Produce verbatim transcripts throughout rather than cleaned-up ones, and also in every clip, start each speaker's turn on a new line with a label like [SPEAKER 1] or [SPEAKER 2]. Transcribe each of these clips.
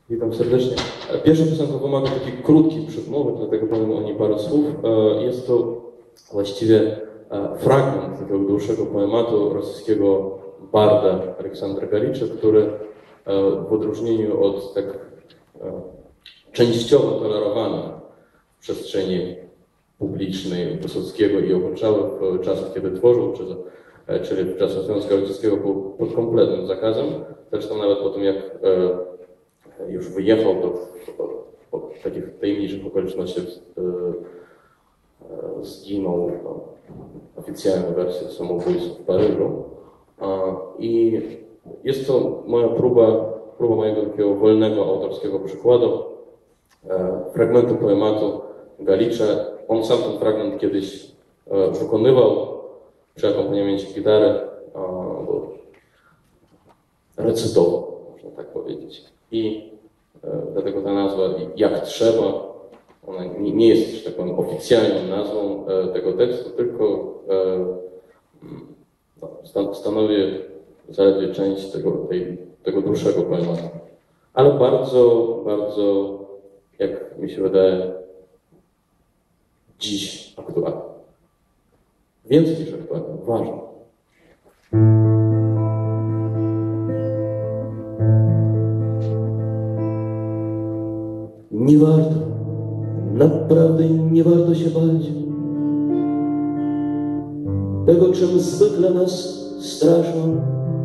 [SPEAKER 1] Witam serdecznie. Pierwsza piosenka wymaga takiej krótkiej przedmowy, dlatego powiem o niej parę słów. Jest to właściwie fragment takiego dłuższego poematu rosyjskiego barda Aleksandra Galicza, który w odróżnieniu od tak częściowo tolerowanych w przestrzeni publicznej Wysockiego i Ochoczały w czasach, kiedy tworzył, czyli w czasach Związku Radzieckiego pod kompletnym zakazem. Zresztą nawet po tym, jak już wyjechał, to w takich tajemniczych okolicznościach zginął, no, oficjalna wersja samobójstwa w Paryżu. I jest to moja próba, próba mojego takiego wolnego autorskiego przykładu, fragmentu poematu Galicza. On sam ten fragment kiedyś wykonywał przy akompaniamencie gitary, albo recytował, można tak powiedzieć. I dlatego ta nazwa Jak trzeba, ona nie jest, że tak powiem, oficjalną nazwą tego tekstu, tylko no, stanowi zaledwie część tego, tej, tego dłuższego poematu. Ale bardzo, bardzo, jak mi się wydaje, dziś aktualny. Więcej niż aktualny, ważny.
[SPEAKER 2] Nie warto, naprawdę nie warto się bać tego, czym zwykle nas straszą,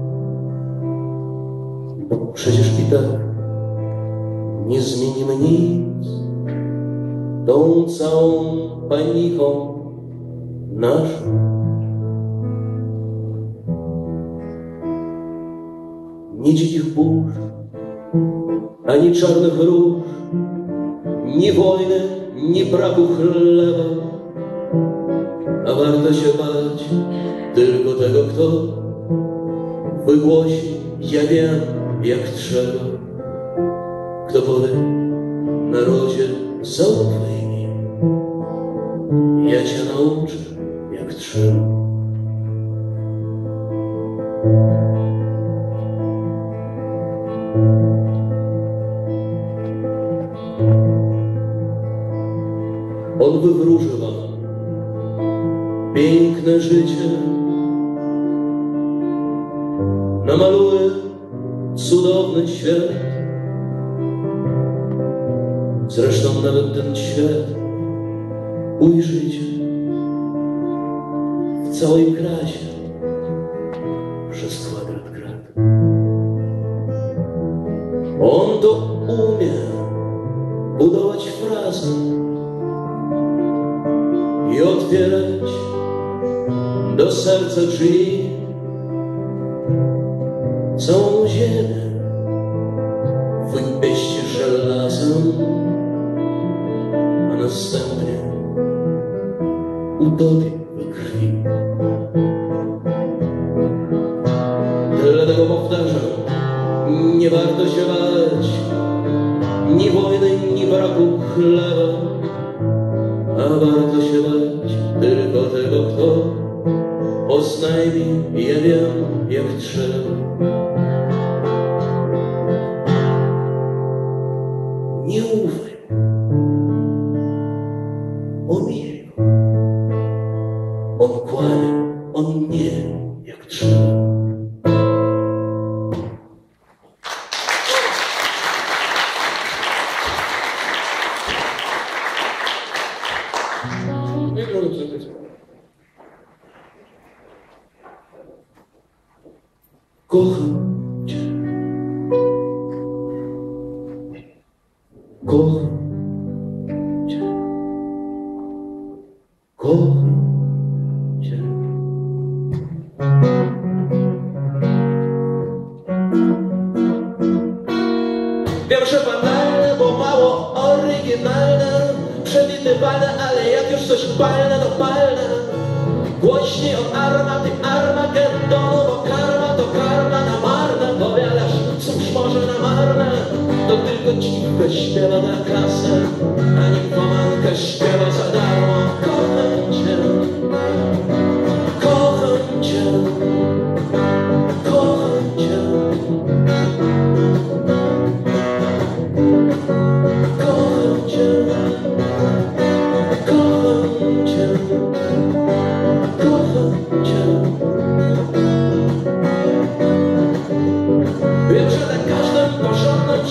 [SPEAKER 2] bo przecież i tak nie zmienimy nic tą całą paniką naszą. Nie dzikich burz, ani czarnych róż, ni wojny, ni braku chleba, a warto się bać tylko tego, kto wygłosi: ja wiem, jak trzeba. Kto powie: narodzie, zaufaj mi, ja cię nauczę, jak trzeba. On wywróży wam piękne życie, namaluje cudowny świat. Zresztą nawet ten świat ujrzycie w całej krasie przez kwadrat krat. On to umie budować frazę i otwierać do serca drzwi. Całą ziemię wypieści żelazem, a następnie utopi we krwi. Dlatego powtarzam, nie warto się bać ni wojny, ni braku chleba, a warto się bać tylko tego, kto oznajmi: ja wiem, jak trzeba. Nie ufaj, omijaj go. On kłamie, on nie, jak trzeba. Kocham cię, kocham cię, kocham cię. Pierwsze banalne, bo mało oryginalne, przewidywalne, ale jak już coś palne, to palne. Głośniej od armaty Armagedonu, bo karma to karma na marne. Powiadasz, cóż może na marne, to tylko dziwka śpiewa na kasę, a nimfomanka śpiewa za darmo. Kocham cię, kocham cię, kocham cię.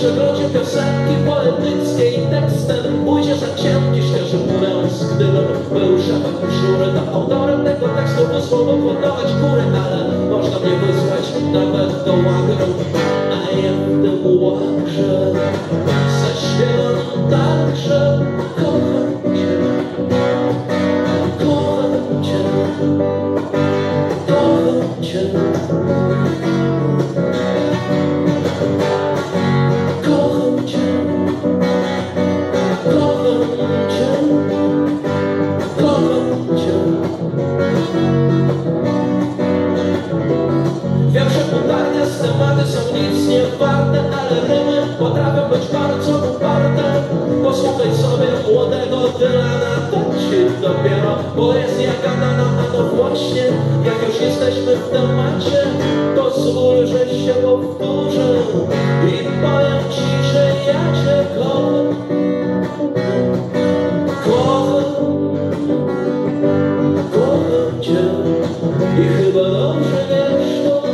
[SPEAKER 2] przegrodzie piosenki poetyckiej tekstem ujdzie za ciemki świeży mówiąc, gdybym był szefem żury, to autorem tego tekstu wysłałbym wodować góry, ale można mnie wysłać nawet do łagru, a ja w tym łagrze zaśpiewam także kocham cię, kocham cię, kocham cię. Kocham cię, kocham cię, kocham cię. Wiem, że putarnia z tematy są nic nie warte, ale rymy potrafią być bardzo uparte. Posłuchaj sobie młodego Dylana, to ci dopiero poezja gadana, a to właśnie, jak już jesteśmy w temacie, pozwól, że się powtórzę i powiem ci, że ja cię kocham. Kocham, kocham cię i chyba dobrze wiesz to.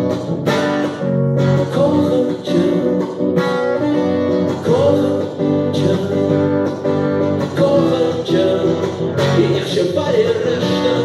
[SPEAKER 2] Kocham cię, kocham cię, kocham cię i niech się pali resztę.